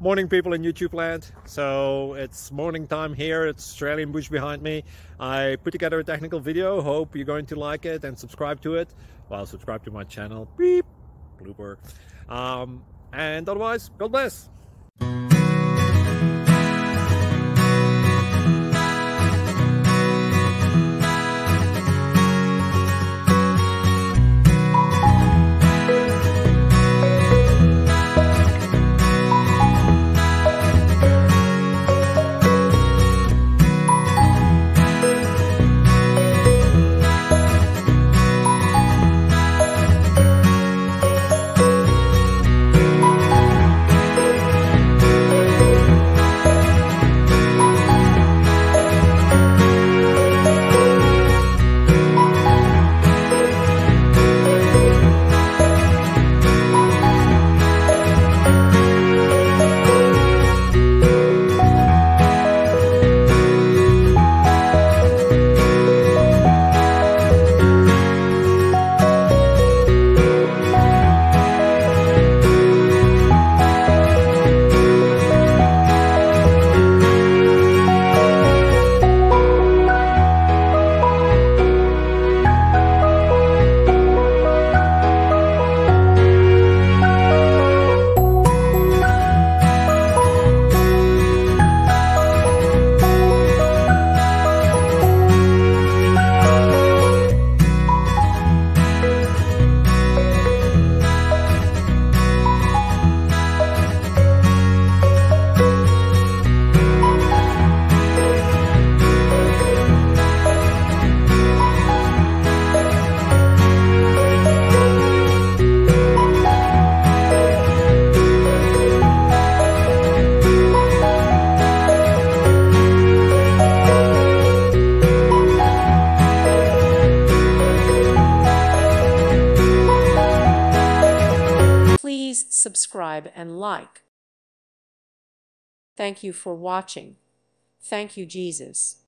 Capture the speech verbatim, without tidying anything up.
Morning, people in YouTube land. So it's morning time here. It's Australian bush behind me. I put together a technical video. Hope you're going to like it and subscribe to it. Well, subscribe to my channel. Beep. Blooper. Um, and otherwise, God bless. Please subscribe and like. Thank you for watching. Thank you, Jesus.